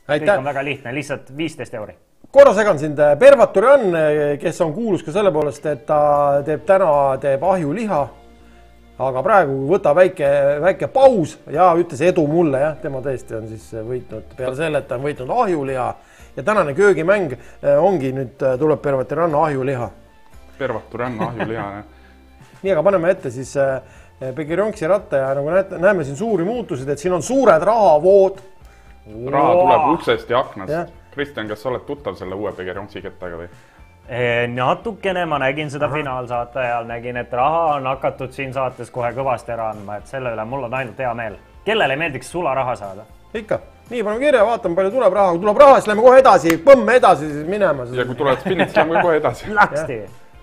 kõik on väga lihtne, lihtsalt 15 euri. Korra segan sind, Pervaturian, kes on kuulus ka selle poolest, et ta teeb ahjuliha, aga praegu võta väike paus ja ütles edu mulle, jah, tema tõesti on siis võitnud peale selle, et ta on võitnud ahjuliha ja tänane köögimäng ongi nüüd tuleb Pervaturian ahjuliha. Pervaturian ahjuliha, jah. Nii, aga paneme ette siis Begironksi ratta ja nagu näeme siin suuri muutusid, et siin on suured rahavood. Raha tuleb uksest ja aknast. Kristjan, kas sa oled tuttav selle uue Begironksi kettaga või? Natukene ma nägin seda finaalsaate ajal, nägin, et raha on hakatud siin saates kohe kõvasti ära andma, et selle üle mul on ainult hea meel. Kellele ei meeldiks sularaha saada? Ikka. Nii, paneme kirja, vaatame, palju tuleb raha. Kui tuleb raha, siis lähme kohe edasi, põmme edasi siis minema. Ja kui tulevad spinnid, siis lähme kohe edasi. Läksti.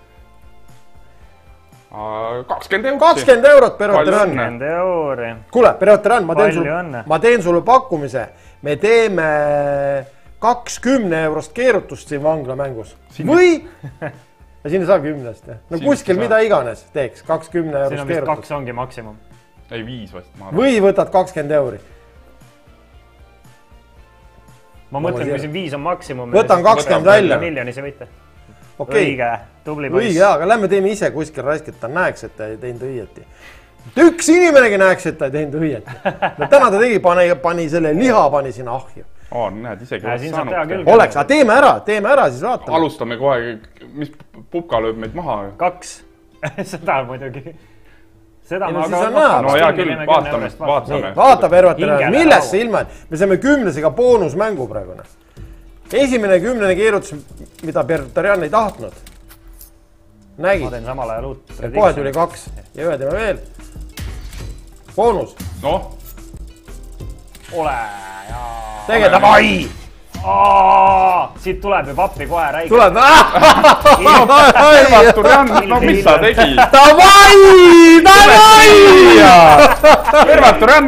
20 eurot, Pervaturian. 20 euri. Kuule, Pervaturian, ma teen sulle pakkumise. Me teeme 20 eurost keerutust siin vangla mängus. Või? Ja siin ei saa 10-st. No kuskil mida iganes teeks, 20 eurost keerutust. Siin on vist 2 ongi maksimum. Ei, 5 vast. Või võtad 20 euri. Ma mõtlen, kui siin 5 on maksimum. Võtan 20 välja. Miljonisi võite. Õige, tubli poiss. Õige, aga lähme teeme ise kuskil raisk, et ta näeks, et ta ei teinud õieti. Üks inimenegi näeks, et ta ei teinud õieti. Täna ta tegi, pani selle liha, pani sinna ahju. Näed, isegi oleks saanud. Oleks, aga teeme ära, siis vaatame. Alustame kohe, mis Pupka lööb meid maha. 2. Seda muidugi. Seda ma ka... No hea küll, vaatame. Vaata, Pervaturian, millest see ilma, et me saame 10-sega boonusmängu praegune. Esimene 10 keerutus, mida Pervaturian ei tahtnud. Nägid? Ma teen samal ajal uut. Kohe tuli 2 ja ühe teeme veel. Boonus. Noh. Ole. Tegeda vai! Siit tuleb ju pappi kohe räige. Tuleb. Pervaturian, no mis sa tegi? Davai! Pervaturian,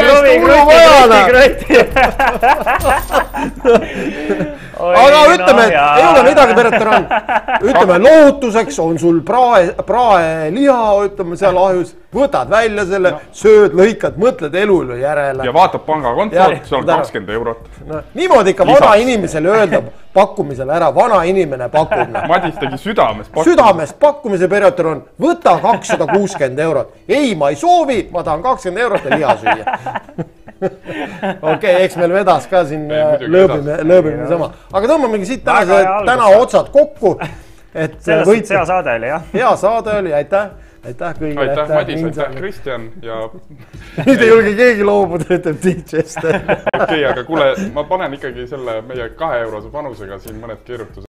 aga ütleme, et ei ole midagi, Pervaturian. Ütleme, lohutuseks on sul praeliha, ütleme seal ahjus, võtad välja selle, sööd, lõikad, mõtled elule järele. Ja vaatab pangakontolt, see on 20 eurot. Niimoodi ikka vana inimesele öelda pakkumisele ära, vana inimene pakub. Madis tegi südamest pakkumise, Pervaturian, võta 260 eurot. Ei, ma ei soovi, ma tahan 20 eurot ja liha süüa. Okei, eks meil vedas ka siin lööbime sama. Aga tõmbamegi siit täna otsad kokku. Sellest hea saade oli, jah? Hea saade oli, aitäh kõigile. Aitäh Madis, aitäh Kristjan ja... Nüüd ei julge keegi loobuda, ütleb DJ-st. Okei, aga kuule, ma panen ikkagi selle meie 2 eurose panusega siin mõned keerutused.